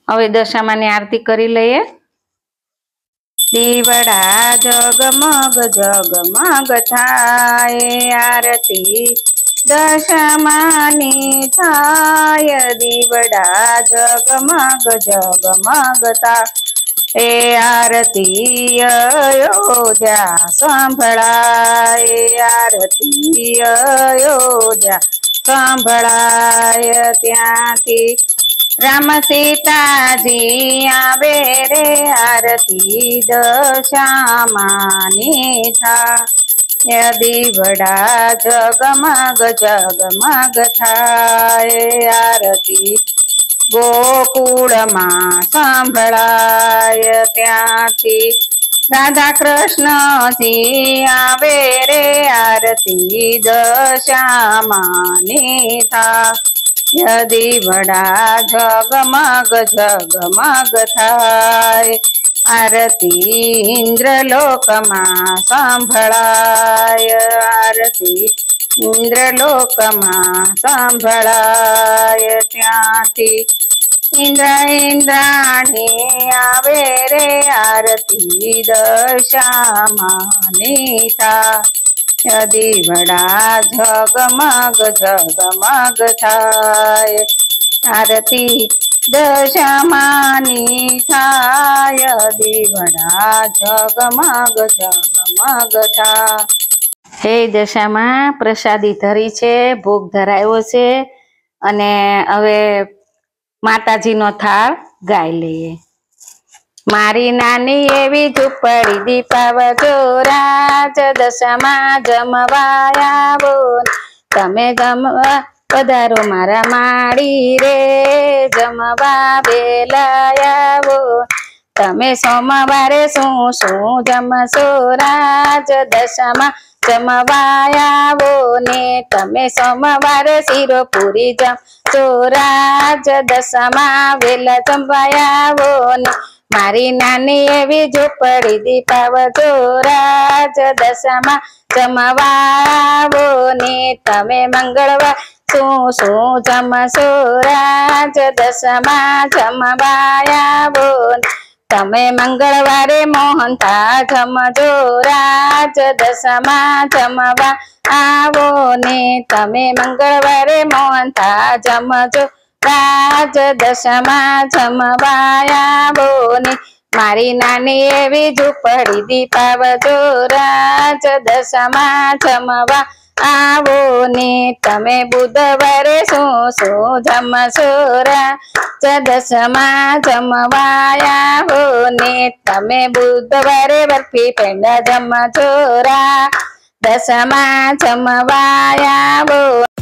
હવે દશામાની આરતી કરી લઈએ। દીવડા જગમગ જગમગ થાય આરતી દશામાની થાય। દીવડા જગમગ જગમગ થાય આરતી અયોધ્યા સંભળાય। આરતી અયોધ્યા સંભળાય। ત્યાંથી राम सीताजी आवे रे आरती दशामानी थाय। दीवड़ा जगमग जगमग थाय आरती गोकुल मां संभळाय। त्यांथी राधा कृष्ण जी आवे रे आरती दशामानी थाय। दीवड़ा जगमग जगमग थाय आरती इंद्रलोक मां संभळाय। आरती इंद्रलोक मां संभळाय। त्यांथी इंद्राणी आवे रे आरती दशामानी थाय। दीवड़ा जगमग जगमग थाय आरती दशामानी थाय। दीवड़ा जगमग जगमग थाय। हे दशामा प्रसादी धरी छे, भोग धरायो छे अने हवे माताजीनो थाळ गाई लईए। मारी नानी एवी झूंपड़ी दीपावजो राज दशामा जमवा आवो। तमे जमवा पधारो मारा माड़ी रे जमवा वेला आवो। तमे सोमवारे શું જમશો રાજ દશામાં જમવા આવો ને। તમે સોમવારે શીરો પૂરી જમશો રાજ દશામાં વેલા જમવા આવો ને। મારી નાની એવી ઝૂંપડી દીપાવજો રાજ દશામાં જમવા આવો ને। તમે મંગળવાર શું જમશો રાજ દશામાં જમવા આવો ને। તમે મંગળવારે મોહનથાળ જમજો રાજ દશામાં જમવા આવો ને। તમે મંગળવારે મોહનથાળ જમજો રાજ દશામાં જમવા આવો ને। મારી નાની એવી ઝૂંપડી દીપાવજો રાજ દશામાં જમવા आवो ने। तमे बुधवारे શું જમશો રાજ દશામાં જમવા आवो ने। तमे बुधवारे बर्फी पेंडा जमशो राज दशाમાં જમવા आवो।